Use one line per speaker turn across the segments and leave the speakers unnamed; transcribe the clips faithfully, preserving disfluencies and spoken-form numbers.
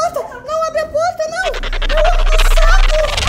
porta! Não abre a porta, não! É o homem do saco!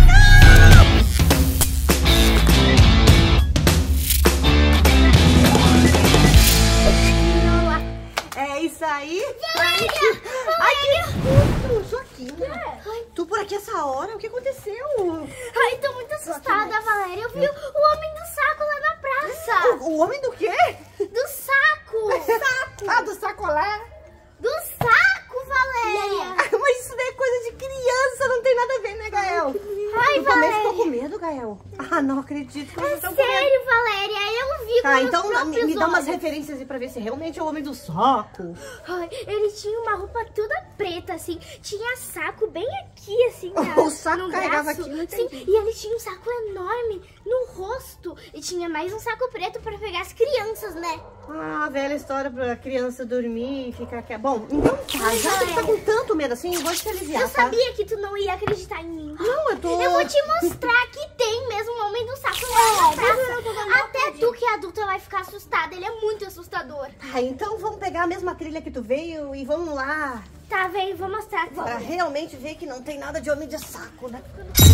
É isso aí!
Valéria!
Ai, que susto! Joaquina! Tu por aqui essa hora? O que aconteceu?
Ai, tô muito assustada, Valéria. Eu vi o homem do saco lá na praça.
O, o homem do quê?
Do saco!
Saco! Ah, do sacolé?
Do saco, Valéria!
Mas isso daí é coisa de criança, não tem nada a ver, né, Gael?
Ai,
tu também
Valéria.
ficou com medo, Gael? Ah, não acredito que
É
vocês estão com medo.
sério, Valéria. Eu vi com
Tá,
meus
então me,
próprios
me dá umas
olhos.
referências aí pra ver se realmente é o homem do saco.
Ai, ele tinha uma roupa toda preta, assim. Tinha saco bem aqui, assim. Na,
O saco
no
carregava
braço.
aqui, não
Sim,
entendi.
e ele tinha um saco enorme no rosto. E tinha mais um saco preto pra pegar as crianças, né?
Ah, velha história pra criança dormir e ficar aqui. Bom, então tá,
Ai,
já que tu tá
Valéria.
com tanto medo assim, eu vou te aliviar,
Eu
tá?
sabia que tu não ia acreditar em mim.
Não, eu tô...
Eu vou te mostrar que tem mesmo um homem do saco lá na praça. Até tu que é adulta vai ficar assustada. Ele é muito assustador.
Tá, então vamos pegar a mesma trilha que tu veio e vamos lá.
Tá, vem, vou mostrar.
Pra realmente ver que não tem nada de homem de saco, né?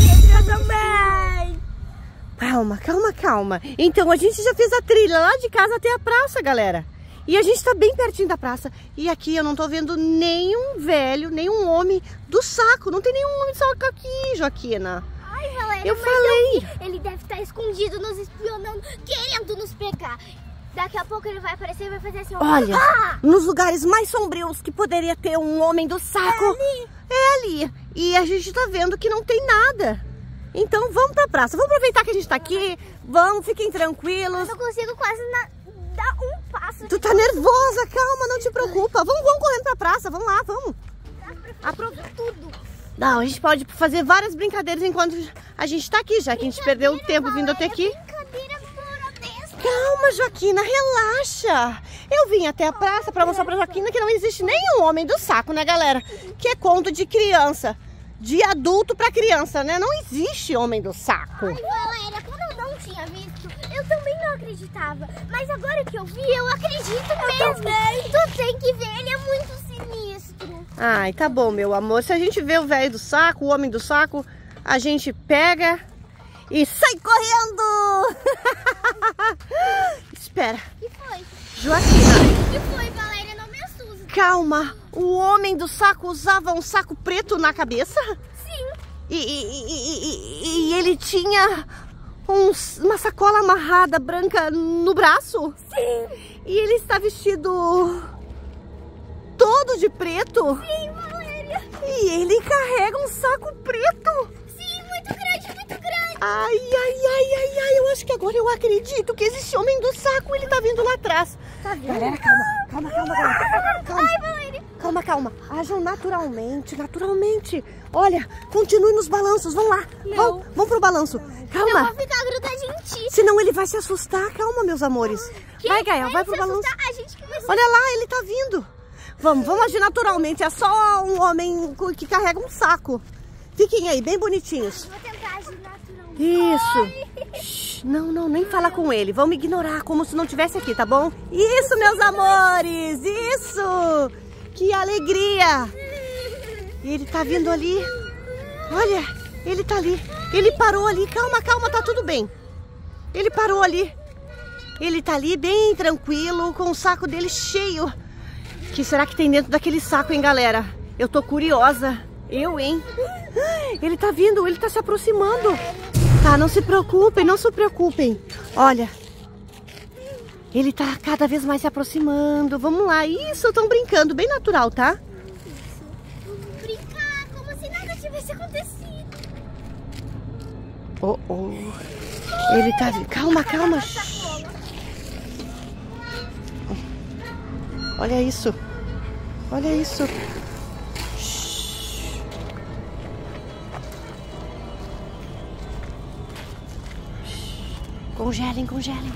Também.
Calma, calma, calma. Então, a gente já fez a trilha lá de casa até a praça, galera. E a gente tá bem pertinho da praça. E aqui eu não tô vendo nenhum velho, nenhum homem do saco. Não tem nenhum homem de saco aqui, Joaquina.
Ai, Valéria,
Eu
mas
falei.
eu vi. Ele deve estar escondido, nos espionando, querendo nos pegar. Daqui a pouco ele vai aparecer e vai fazer assim. ó.
Olha,
Ah!
nos lugares mais sombrios que poderia ter um homem do saco,
É ali.
é ali. E a gente tá vendo que não tem nada. Então vamos pra praça. Vamos aproveitar que a gente tá aqui. Vamos, fiquem tranquilos.
Eu não consigo quase na- dar um passo.
Tu tá nervosa, calma, não te preocupa. Vamos, vamos correndo pra praça, vamos lá, vamos.
Aproveita tudo.
Não, a gente pode fazer várias brincadeiras enquanto a gente tá aqui, já que a gente perdeu o tempo vindo até aqui.
Brincadeira grotesca.
Calma, Joaquina, relaxa. Eu vim até a praça pra mostrar pra Joaquina que não existe nenhum homem do saco, né, galera? Que é conto de criança. De adulto pra criança, né? Não existe homem do saco.
Ai, Valéria, quando eu não tinha visto, eu também não acreditava. Mas agora que eu vi, eu acredito mesmo. Tu tem que ver, ele é muito sinistro.
Ai, tá bom, meu amor. Se a gente vê o velho do saco, o homem do saco, a gente pega e sai correndo. Espera.
O que foi?
Joaquina,
O que foi, Valéria? Não me assusta.
calma. O homem do saco usava um saco preto na cabeça?
Sim.
E, e- e- e- e- e ele tinha uns- uma sacola amarrada branca no braço?
Sim.
E ele está vestido todo de preto?
Sim, Valéria.
E ele carrega um saco preto?
Sim, muito grande, muito grande.
Ai, ai, ai, ai, ai, eu acho que agora eu acredito que existe homem do saco, ele tá vindo lá atrás.
Tá vendo?
Galera, calma, calma, calma, galera. Calma,
Ai, Valéria.
calma, calma. Ajam naturalmente, naturalmente. Olha, continue nos balanços, vamos lá.
Não.
Vamos, vamos pro balanço.
Eu
Calma,
vou ficar grudadinha em ti.
senão ele vai se assustar. Calma, meus amores.
Quem
Vai, Gael, vai pro
se
balanço.
assustar? A gente que vai se
Olha lá, ele tá vindo. Vamos, vamos agir naturalmente. É só um homem que carrega um saco. Fiquem aí, bem bonitinhos.
Vou tentar agir naturalmente.
Isso. Shhh, não, não, nem falar com ele. Vamos ignorar, como se não tivesse aqui, tá bom? Isso, meus amores. Isso. Que alegria. Ele tá vindo ali. Olha, ele tá ali. Ele parou ali. Calma, calma, tá tudo bem. Ele parou ali. Ele tá ali bem tranquilo, com o saco dele cheio. O que será que tem dentro daquele saco, hein, galera? Eu tô curiosa. Eu, hein? Ele tá vindo, ele tá se aproximando. Tá, não se preocupem, não se preocupem. Olha, ele tá cada vez mais se aproximando. Vamos lá, isso, estão brincando, bem natural, tá?
Brincar como se nada tivesse acontecido.
Oh, oh. Ele tá... Calma, calma.
Sacola.
Olha isso. Olha isso. Congelem, congelem.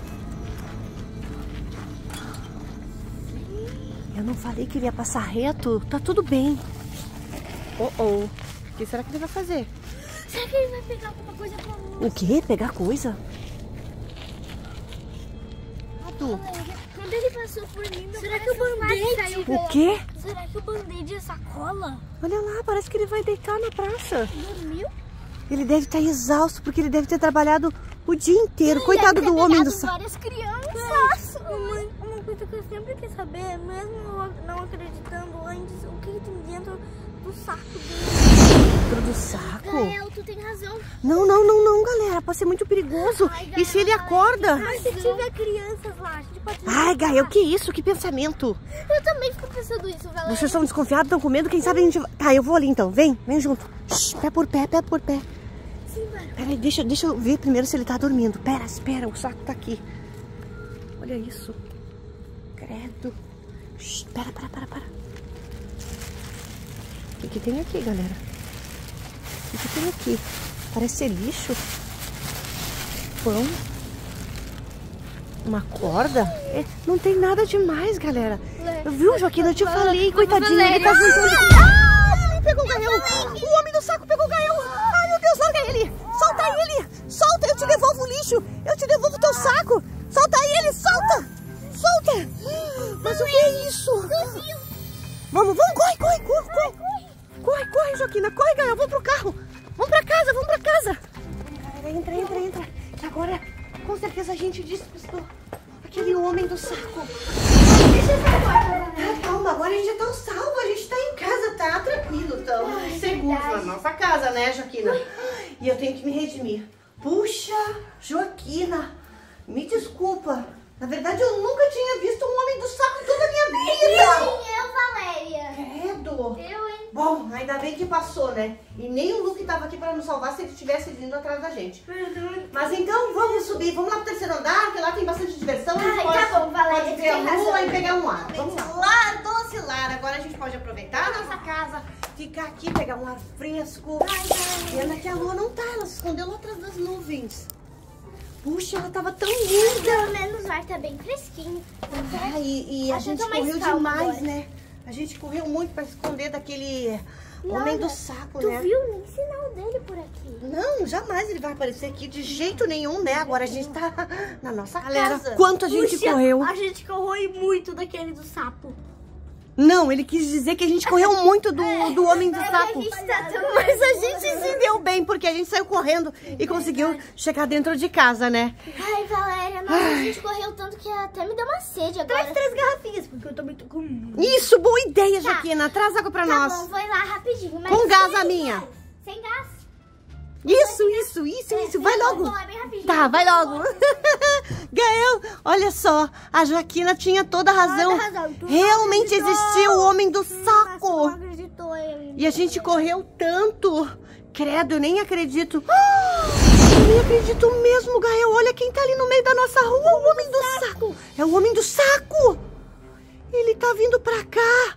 Eu não falei que ele ia passar reto? Tá tudo bem. Oh, oh. O que será que ele vai fazer?
Será que ele vai pegar alguma coisa com a mão?
O quê? Pegar coisa? Adu.
Quando ele passou por mim. Será que o band-aid...
O quê?
Será que o band-aid é sacola?
Olha lá, parece que ele vai deitar na praça.
Dormiu?
Ele deve estar exausto, porque ele deve ter trabalhado o dia inteiro. Coitado do homem do saco.
Várias crianças. Mamãe, uma coisa que eu sempre quis saber, mesmo eu não acreditando antes, o que tem dentro do saco dele?
Dentro do saco?
Gael, tu tem razão.
Não, não, não, não, galera. Pode ser muito perigoso.
Ai, Gael,
e se ele acorda?
Mas se tiver crianças lá, a gente pode...
Ai, Gael, que isso? Que pensamento?
Eu também fico pensando isso, Valéria.
Vocês estão desconfiados, estão com medo? Quem sabe a gente... Tá, eu vou ali então. Vem, vem junto. Shhh, pé por pé, pé por pé.
Sim, mano.
Peraí, deixa, deixa eu ver primeiro se ele tá dormindo. Pera, espera, o saco tá aqui. Olha isso. Credo. Shhh, pera, para, para, para. O que, que tem aqui, galera? O que, que tem aqui? Parece ser lixo. Pão. Uma corda. É, não tem nada demais, galera. Viu, Joaquina? Eu te falei, coitadinho. Ele tá juntando... Ah, ele pegou o Gael. O homem do saco pegou o Gael. Ai, meu Deus, larga ele. Solta ele. Solta, eu te devolvo o lixo. Eu te devolvo o teu saco. Solta ele, solta. Solta. Mas o que é isso? Vamos, vamos, corre, corre, corre, corre. Corre, corre, Joaquina, corre, Gael. Vamos pro carro. Vamos pra casa, vamos pra casa. Entra, entra, entra. Que agora, com certeza, a gente despistou aquele homem do saco. Ah, calma, agora a gente tá salvo. A gente tá em casa, tá tranquilo. Estamos seguros na nossa casa, né, Joaquina? E eu tenho que me redimir. Puxa, Joaquina, me desculpa. Na verdade, eu nunca tinha visto um homem do saco toda a minha vida.
Nem eu, Valéria.
Credo.
Eu, hein?
Bom, ainda bem que passou, né? E nem o Luke tava aqui pra nos salvar se ele tivesse vindo atrás da gente. Mas então, vamos subir. Vamos lá pro terceiro andar, que lá tem bastante diversão. A gente
Ai,
pode,
tá bom, Valéria,
pode ver a
tem
rua
razão.
e pegar um ar. Vamos lá, doce lar. Agora a gente pode aproveitar a nossa casa, ficar aqui, pegar um ar fresco. Pena que a lua não tá, ela se escondeu lá atrás das nuvens. Puxa, ela tava tão linda.
Pelo menos o ar tá bem fresquinho.
Ah, e, e a
Acho que
gente
eu tô mais
correu
calma
demais,
agora.
né? A gente correu muito pra esconder daquele homem do saco,
Tu
né?
viu nem sinal dele por aqui?
Não, jamais ele vai aparecer aqui de jeito nenhum, né? Agora a gente tá na nossa
Galera,
casa. Quanto a gente
Puxa,
correu.
A gente correu muito daquele do sapo.
Não, ele quis dizer que a gente correu muito do, do homem do
É que
saco.
a gente tá tão...
Mas a gente se deu bem, porque a gente saiu correndo e conseguiu chegar dentro de casa, né?
Ai, Valéria, nossa, a gente correu tanto que até me deu uma sede agora.
Traz três garrafinhas, porque eu também tô com...
Isso, boa ideia, Joaquina. Traz água pra
Tá
nós.
bom, vou ir lá rapidinho. Mas
Com gás,
sem
a minha.
gás. Sem gás?
Isso, isso, isso, isso. Vai
Eu
logo.
vou lá bem rapidinho.
Tá, vai logo. Gael, olha só. A Joaquina tinha toda a razão.
Toda razão, tu não
Realmente
acreditou.
existia o homem do
Mas tu não
saco.
acreditou em...
E a gente correu tanto. Credo, eu nem acredito. Ah, eu nem acredito mesmo, Gael. Olha quem tá ali no meio da nossa rua. O homem do saco. É o homem do saco. Ele tá vindo pra cá.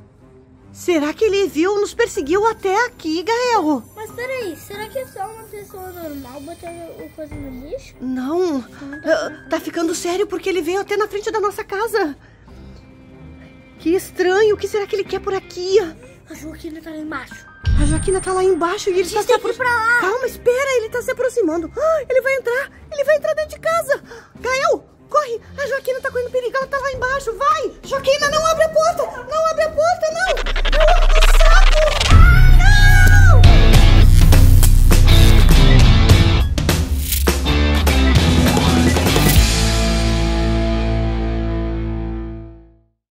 Será que ele viu, nos perseguiu até aqui, Gael?
Mas peraí, será que é só uma pessoa normal botando o coisa no lixo?
Não, ah, tá ficando sério porque ele veio até na frente da nossa casa. Que estranho, o que será que ele quer por aqui?
A Joaquina tá lá embaixo.
A Joaquina tá lá embaixo e ele tá se aproximando. Calma, espera, ele tá se aproximando. Ah, ele vai entrar, ele vai entrar dentro de casa. Gael, corre, a Joaquina tá correndo perigo, ela tá lá embaixo, vai. Joaquina, não abre a